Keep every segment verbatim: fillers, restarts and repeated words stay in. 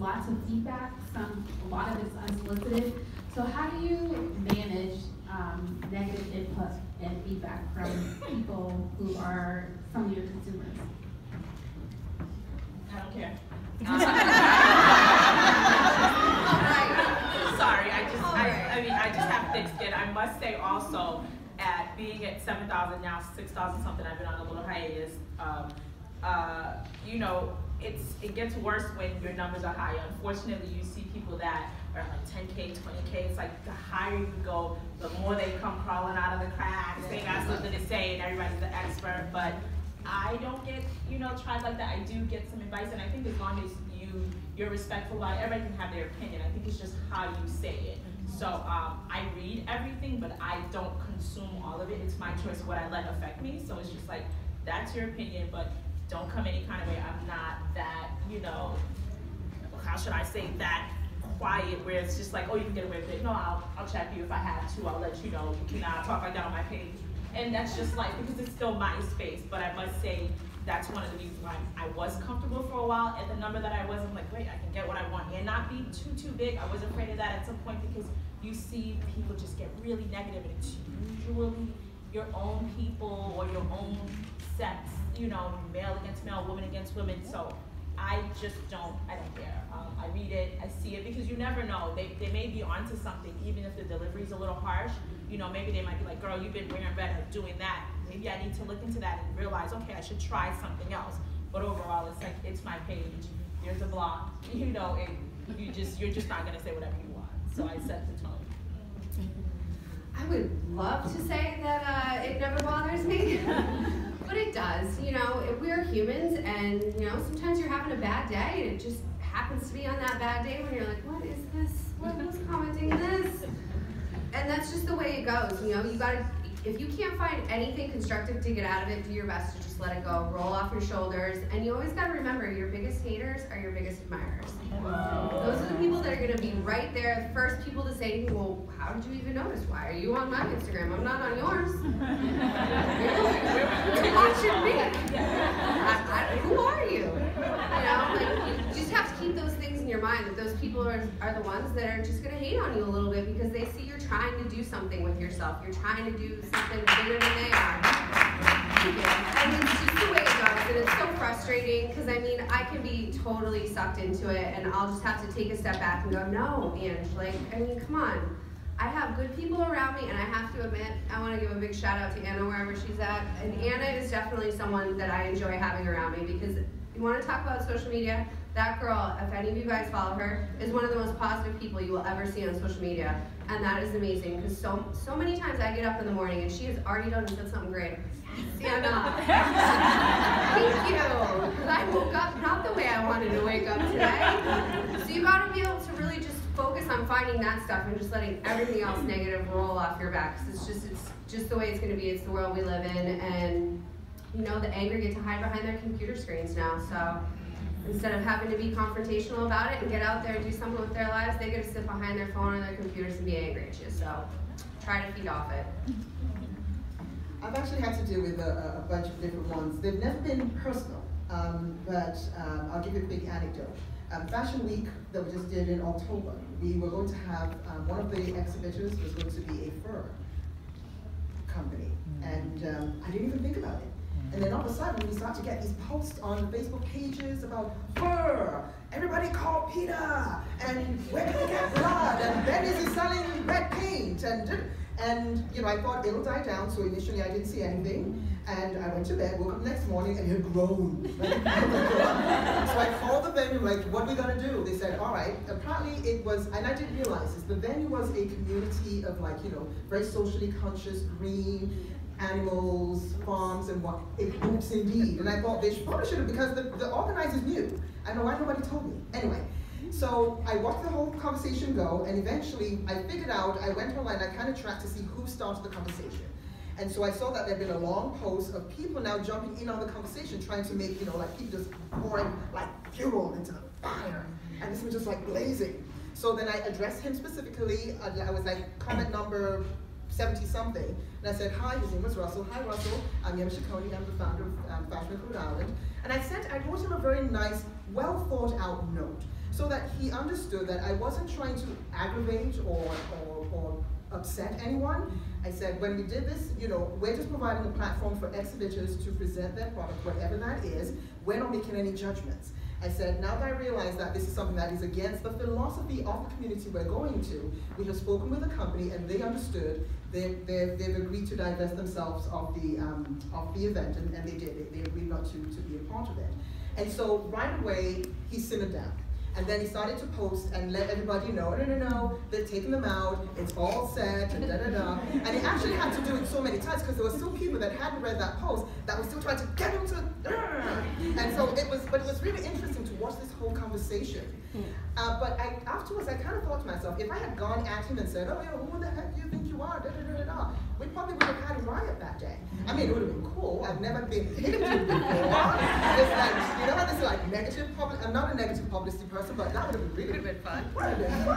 lots of feedback, some, a lot of it's unsolicited. So how do you manage um, negative input and feedback from people who are some of your consumers? I don't care. Sorry, I just, I, I mean, I just have thick skin. I must say also, at being at seven thousand now, six thousand something, I've been on a little hiatus. Um, uh, you know, it's it gets worse when your numbers are high. Unfortunately, you see people that are like ten K, twenty K. It's like the higher you go, the more they come crawling out of the cracks. They got something to say, and everybody's the expert. But I don't get, you know, tried like that. I do get some advice, and I think as long as you you're respectful about it, everybody can have their opinion. I think it's just how you say it. So um, I read everything, but I don't consume all of it. It's my choice what I let affect me. So it's just like, that's your opinion, but don't come any kind of way. I'm not that, you know, how should I say, that quiet where it's just like, oh, you can get away with it. No, I'll, I'll check you if I have to. I'll let you know. You cannot talk like that on my page. And that's just like, because it's still my space. But I must say, that's one of the reasons why I was comfortable for a while at the number that I was. I'm like, great, I can get what I want and not be too, too big. I was afraid of that at some point because you see people just get really negative, and it's usually your own people or your own sex, you know, male against male, woman against women. So I just don't, I don't care. Um, I read it, I see it, because you never know. They, they may be onto something, even if the delivery's a little harsh. You know, maybe they might be like, girl, you've been wearing red or doing that. Maybe I need to look into that and realize, okay, I should try something else. But overall, it's like, it's my page. There's a block, you know, and you just, you're just not gonna say whatever you want. So I set the tone. I would love to say that uh, it never bothers me, but it does. You know, we're humans, and you know, sometimes you're having a bad day, and it just happens to be on that bad day when you're like, what is this? What was commenting this? And that's just the way it goes. You know, you gotta, if you can't find anything constructive to get out of it, do your best to just let it go, roll off your shoulders, and you always gotta remember, your biggest haters are your biggest admirers. Wow. Those are the people that are gonna be right there, the first people to say to you, well, how did you even notice? Why are you on my Instagram? I'm not on yours. You're watching me. I, I, who are you? You know, like, you just have to keep those things in your mind, that those people are, are the ones that are just gonna hate on you a little bit because they see you're trying to do something with yourself. You're trying to do something bigger than they are. And it's just the way it goes, and it's so frustrating because I mean, I can be totally sucked into it, and I'll just have to take a step back and go, no, Ange, like, I mean, come on. I have good people around me, and I have to admit, I want to give a big shout out to Anna wherever she's at. And Anna is definitely someone that I enjoy having around me because you want to talk about social media, that girl, if any of you guys follow her, is one of the most positive people you will ever see on social media. And that is amazing because so so many times I get up in the morning and she has already done and said something great. Stand up. Thank you. Because I woke up not the way I wanted to wake up today. So you got to be able to really just focus on finding that stuff and just letting everything else negative roll off your back. Because it's just, it's just the way it's going to be. It's the world we live in. And, you know, the angry get to hide behind their computer screens now. So instead of having to be confrontational about it and get out there and do something with their lives, they get to sit behind their phone or their computers and be angry at you. So try to feed off it. I've actually had to deal with a, a bunch of different ones. They've never been personal, um, but um, I'll give you a big anecdote. Um, Fashion Week that we just did in October, we were going to have, um, one of the exhibitors was going to be a fur company, and um, I didn't even think about it. And then all of a sudden, we start to get these posts on the Facebook pages about fur. Everybody call Peter, and where can I get blood? And Benny's is selling red paint, and and you know, I thought it'll die down. So initially, I didn't see anything, and I went to bed. Woke up the next morning, and it had grown. Like, so I called the venue, like, what are we gonna do? They said, all right. Apparently, it was, and I didn't realize this. The venue was a community of, like, you know, very socially conscious, green. Animals, farms, and what it groups indeed. And I thought they probably should have, because the, the organizers knew. I know why nobody told me. Anyway, so I watched the whole conversation go, and eventually I figured out, I went online, I kind of tracked to see who started the conversation. And so I saw that there'd been a long post of people now jumping in on the conversation, trying to make, you know, like people just pouring like fuel into the fire. And this was just like blazing. So then I addressed him specifically. I was like, comment number seventy something, and I said, hi, his name was Russell. Hi, Russell. I'm Yem Shikoni. I'm the founder of um, Fashion Week Rhode Island. And I sent, I wrote him a very nice, well thought out note. so that he understood that I wasn't trying to aggravate or, or, or upset anyone. I said, when we did this, you know, we're just providing a platform for exhibitors to present their product, whatever that is. We're not making any judgments. I said, now that I realize that this is something that is against the philosophy of the community we're going to, we have spoken with the company and they understood. They, they've, they've agreed to divest themselves of the, um, of the event, and, and they did. They, they agreed not to, to be a part of it. And so right away, he simmered down. And then he started to post and let everybody know, no, no, no, they're taking them out, it's all set, and da da da. And he actually had to do it so many times because there were still people that hadn't read that post that were still trying to get him to, uh, and so it was, but it was really interesting to watch this whole conversation. Uh, but I, afterwards, I kind of thought to myself, if I had gone at him and said, oh, yeah, who the heck do you think you are, da da da da da, we probably would have had a riot that day. I mean, it would have been cool. I've never been hit before. It's like, you know, this like negative public. I'm not a negative publicity person, but that would have been really Would have been fun. Would have been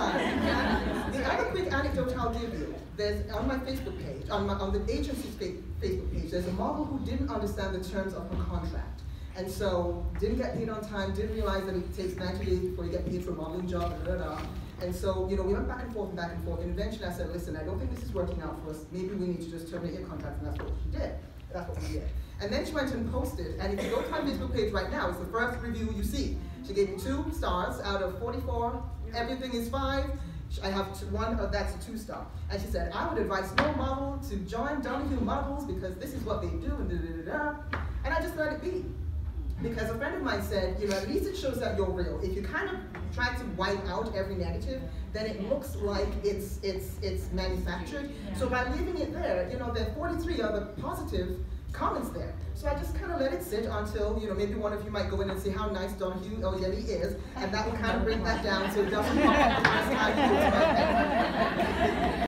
fun. The other quick anecdote I'll give you, there's on my Facebook page, on my on the agency's Facebook page, there's a model who didn't understand the terms of her contract. And so didn't get paid on time, didn't realize that it takes ninety days before you get paid for a modeling job, and da, da, da. And so, you know, we went back and forth and back and forth, and eventually I said, listen, I don't think this is working out for us. Maybe we need to just terminate your contract, and that's what she did. That's what we did. And then she went and posted, and if you go to my Facebook page right now, it's the first review you see. She gave me two stars out of forty-four, everything is five. I have two, one, uh, that's a two star. And she said, I would advise no model to join Donahue Models because this is what they do, and da da da da. And I just let it be. Because a friend of mine said, you know, at least it shows that you're real. If you kind of try to wipe out every negative, then it looks like it's it's it's manufactured. Yeah. So by leaving it there, you know, there are forty-three other positive comments there. So I just kind of let it sit until, you know, maybe one of you might go in and say how nice Donahue Oyemi is, and that will kind of bring that down so it doesn't pop up the first time you go to my